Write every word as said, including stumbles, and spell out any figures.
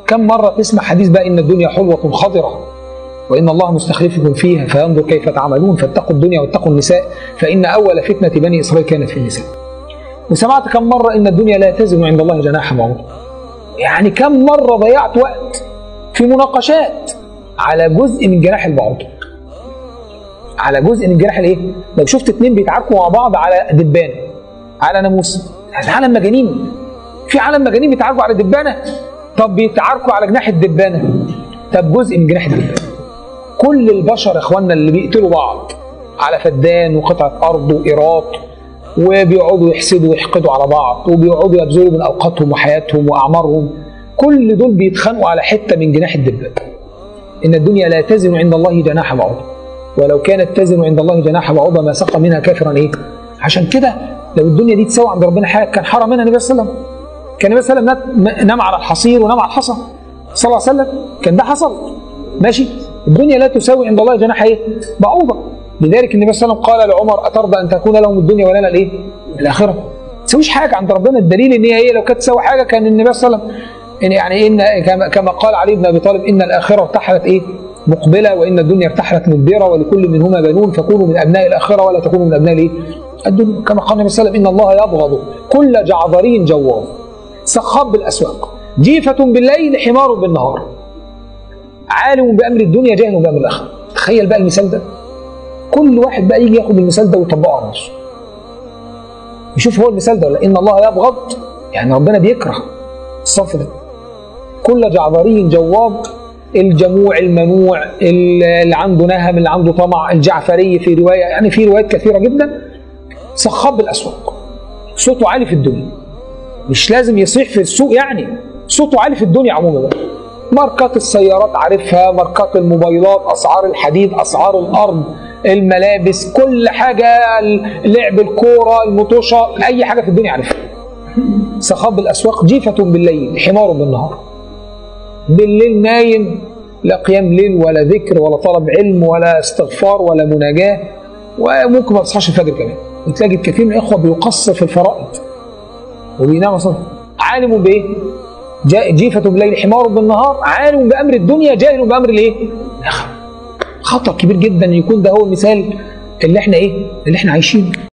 كم مرة تسمع حديث بقى إن الدنيا حلوة خضرة وإن الله مستخلفكم فيها فينظر كيف تعملون فاتقوا الدنيا واتقوا النساء فإن أول فتنة بني إسرائيل كانت في النساء. وسمعت كم مرة إن الدنيا لا تزن عند الله جناح بعوضة. يعني كم مرة ضيعت وقت في مناقشات على جزء من جناح البعوضة، على جزء من جناح الايه؟ لو شفت اتنين بيتعاركوا مع بعض على دبانة، على ناموس، هذا عالم مجانين. في عالم مجانين بيتعاركوا على دبانة؟ طب بيتعاركوا على جناح الدبانة، طب جزء من جناح الدبانة. كل البشر يا اخواننا اللي بيقتلوا بعض على فدان وقطعة أرض وإيراد، وبيقعدوا يحسدوا ويحقدوا على بعض، وبيقعدوا يبذلوا من أوقاتهم وحياتهم وأعمارهم، كل دول بيتخانقوا على حتة من جناح الدبانة. إن الدنيا لا تزن عند الله جناح بعوضة، ولو كانت تزن عند الله جناح بعوضة ما سقى منها كافرا إيه؟ عشان كده لو الدنيا دي تساوي عند ربنا حاجة كان حرم منها النبي صلى الله عليه وسلم. كان النبي صلى الله عليه وسلم نام على الحصير ونام على الحصى صلى الله عليه وسلم، كان ده حصل ماشي. الدنيا لا تساوي عند الله جناح ايه؟ بعوضة. لذلك النبي صلى الله عليه وسلم قال لعمر أترضى أن تكون لهم الدنيا ولنا الايه؟ الآخرة. ما تساويش حاجة عند ربنا. الدليل ان هي ايه؟ لو كانت تساوي حاجة كان النبي صلى الله عليه وسلم يعني ان كما قال علي بن ابي طالب ان الآخرة ارتحلت ايه؟ مقبلة، وان الدنيا ارتحلت مدبرة، ولكل منهما بنون فكونوا من ابناء الآخرة ولا تكونوا من ابناء الايه؟ الدنيا. كما قال النبي صلى الله عليه وسلم ان الله يبغض كل جعظري جواب سخاب بالأسواق جيفة بالليل حمار بالنهار عالم بأمر الدنيا جاهل بأمر الآخرة. تخيل بقى المثال ده، كل واحد بقى يجي ياخد المثال ده ويطبقه على نفسه، يشوف هو المثال ده ولا. إن الله يبغض يعني ربنا بيكره الصف ده. كل جعظري جواب، الجموع المنوع اللي عنده نهم اللي عنده طمع، الجعفري في رواية، يعني في روايات كثيرة جدا. سخاب بالأسواق، صوته عالي في الدنيا، مش لازم يصيح في السوق، يعني صوته عالي في الدنيا عموما بقى. ماركات السيارات عارفها، ماركات الموبايلات، أسعار الحديد، أسعار الأرض، الملابس، كل حاجة، لعب الكورة، المطوشة، أي حاجة في الدنيا عارفها. سخاب الأسواق جيفة بالليل حمار بالنهار. بالليل نايم، لا قيام ليل ولا ذكر ولا طلب علم ولا استغفار ولا مناجاة، وممكن ما تصحاش الفجر كمان. وتلاقي كثير من الإخوة بيقصر في الفرائض وبينام صلاة. عالم بإيه؟ جيفة بالليل حمار بالنهار، عالم بأمر الدنيا جاهل بأمر الإيه؟ خطأ كبير جدا يكون ده هو المثال اللي احنا إيه؟ اللي احنا عايشينه.